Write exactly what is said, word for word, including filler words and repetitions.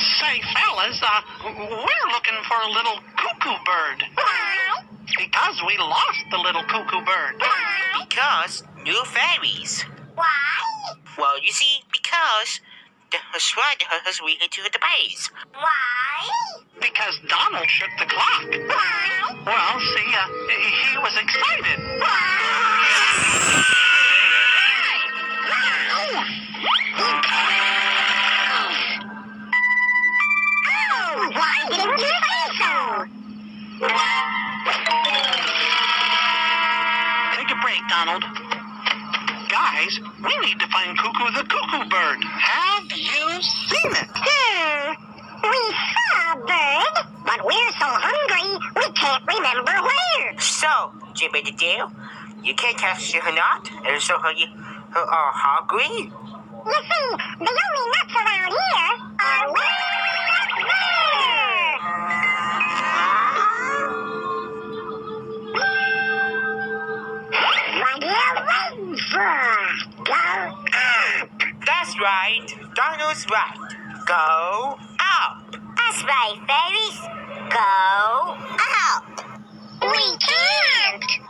Say, fellas, uh, we're looking for a little cuckoo bird. Why? Because we lost the little cuckoo bird. Why? Because new fairies. Why? Well, you see, because the spider has reached to the base. Why? Because Donald shook the clock. Why? Well, see, uh, he was excited. Oh, why didn't you say so? Take a break, Donald. Guys, we need to find Cuckoo the cuckoo bird. Have you seen it? Hmm. We saw a bird, but we're so hungry we can't remember where. So, Jimmy the Deal, you can't catch her not, and so are you uh, are hungry? You see, the only nuts around here are way up there. What are you waiting for? Go up. That's right. Donald's right. Go up. That's right, fairies. Go up. We can't.